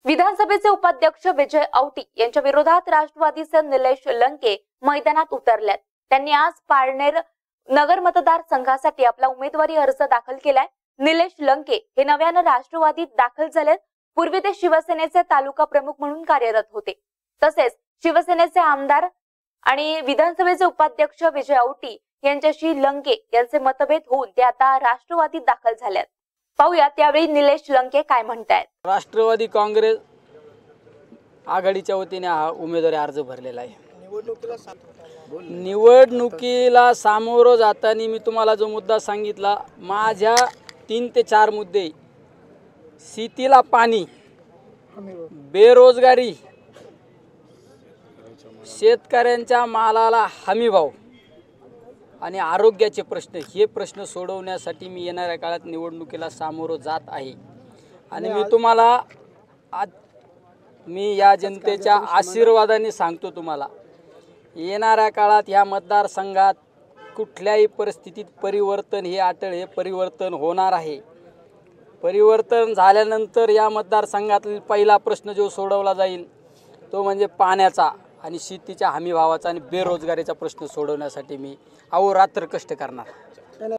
विधानसभेचे उपाध्यक्ष विजय औटी यांच्या विरोधात राष्ट्रवादीचे निलेश लंके मैदानात उतरल्यात। त्यांनी आज पारनेर नगर मतदारसंघासाठी आपला उमेदवारी अर्ज दाखल केलाय। निलेश लंके हे नव्याने राष्ट्रवादीत दाखल झालेत। पूर्वी ते शिवसेनेचे तालुका प्रमुख म्हणून कार्यरत होते। तसेच शिवसेनेचे आमदार आणि विधानसभेचे उपाध्यक्ष विजय औटी यांच्याशी लंके यांचे मतभेद होऊन ते आता राष्ट्रवादीत दाखल झालेत। पाहूया त्यावेळी निलेश लंके काय म्हणतायत। राष्ट्रवादी काँग्रेस आघाडीच्या वतीने हा उमेदवारी अर्ज भरलेला आहे। निवडणुकीला सामोरं जाताना मी तुम्हाला जो मुद्दा सांगितला, माझ्या 3 ते 4 मुद्दे, शेतीला पाणी, बेरोजगारी, शेतकऱ्यांच्या मालाला हमीभाव आणि आरोग्याचे प्रश्न, हे प्रश्न सोडवण्यासाठी मी येणाऱ्या काळात निवडणुकीला सामोरं जात आहे। आणि मी तुम्हाला आज मी या जनतेच्या आशीर्वादाने सांगतो, तुम्हाला येणाऱ्या काळात या मतदारसंघात कुठल्याही परिस्थितीत परिवर्तन हे अटळ, हे परिवर्तन होणार आहे। परिवर्तन झाल्यानंतर या मतदारसंघातील पहिला प्रश्न जो सोडवला जाईल तो म्हणजे पाण्याचा आणि शेतीच्या हमीभावाचा आणि बेरोजगारीचा प्रश्न सोडवण्यासाठी मी अहोरात्र कष्ट करणार।